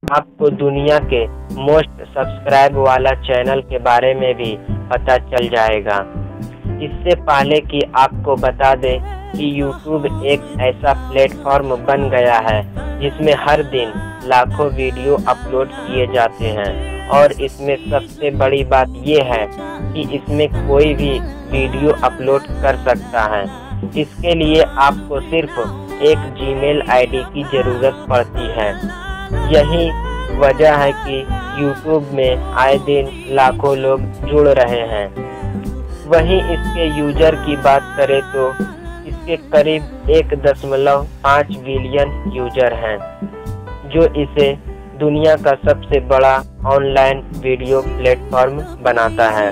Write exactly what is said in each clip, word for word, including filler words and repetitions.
आपको दुनिया के मोस्ट सब्सक्राइब वाला चैनल के बारे में भी पता चल जाएगा। इससे पहले कि आपको बता दें कि यूट्यूब एक ऐसा प्लेटफॉर्म बन गया है जिसमें हर दिन लाखों वीडियो अपलोड किए जाते हैं और इसमें सबसे बड़ी बात यह है कि इसमें कोई भी वीडियो अपलोड कर सकता है। इसके लिए आपको सिर्फ एक जीमेल आईडी की ज़रूरत पड़ती है। यही वजह है कि यूट्यूब में आए दिन लाखों लोग जुड़ रहे हैं। वहीं इसके यूजर की बात करें तो इसके करीब एक दशमलव पाँच बिलियन यूजर हैं, जो इसे दुनिया का सबसे बड़ा ऑनलाइन वीडियो प्लेटफॉर्म बनाता है।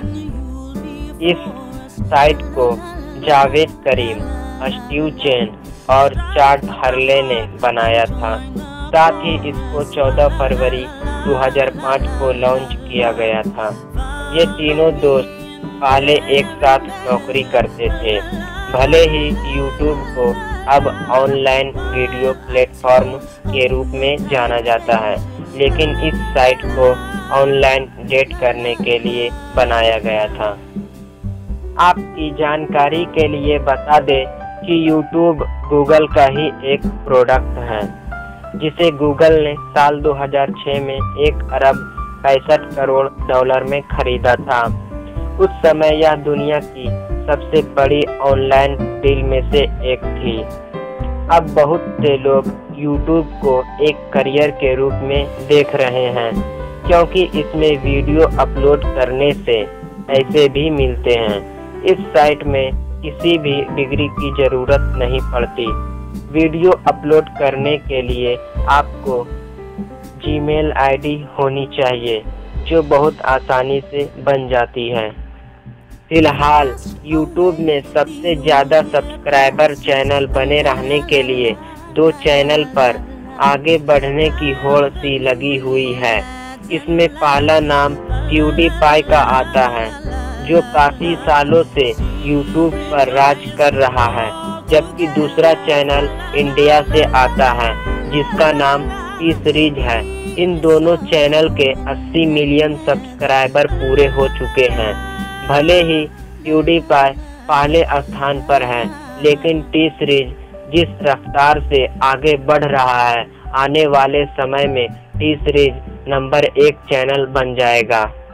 इस साइट को जावेद करीम, स्टीव चेन और चार्ल्स हर्ले ने बनाया था। साथ ही इसको चौदह फरवरी दो हज़ार पाँच को लॉन्च किया गया था। ये तीनों दोस्त पहले एक साथ नौकरी करते थे। भले ही यूट्यूब को अब ऑनलाइन वीडियो प्लेटफॉर्म के रूप में जाना जाता है, लेकिन इस साइट को ऑनलाइन डेट करने के लिए बनाया गया था। आपकी जानकारी के लिए बता दें कि यूट्यूब गूगल का ही एक प्रोडक्ट है, जिसे गूगल ने साल दो हज़ार छह में एक अरब पैंसठ करोड़ डॉलर में खरीदा था। उस समय यह दुनिया की सबसे बड़ी ऑनलाइन डील में से एक थी। अब बहुत से लोग यूट्यूब को एक करियर के रूप में देख रहे हैं, क्योंकि इसमें वीडियो अपलोड करने से पैसे भी मिलते हैं। इस साइट में किसी भी डिग्री की ज़रूरत नहीं पड़ती। वीडियो अपलोड करने के लिए आपको जीमेल आईडी होनी चाहिए, जो बहुत आसानी से बन जाती है। फिलहाल यूट्यूब में सबसे ज़्यादा सब्सक्राइबर चैनल बने रहने के लिए दो चैनल पर आगे बढ़ने की होड़ सी लगी हुई है। इसमें पहला नाम प्यूडीपाई का आता है, जो काफ़ी सालों से यूट्यूब पर राज कर रहा है, जबकि दूसरा चैनल इंडिया से आता है जिसका नाम टी सीरीज है। इन दोनों चैनल के अस्सी मिलियन सब्सक्राइबर पूरे हो चुके हैं। भले ही प्यूडीपाई पहले स्थान पर है, लेकिन टी सीरीज जिस रफ्तार से आगे बढ़ रहा है, आने वाले समय में टी सीरीज नंबर एक चैनल बन जाएगा।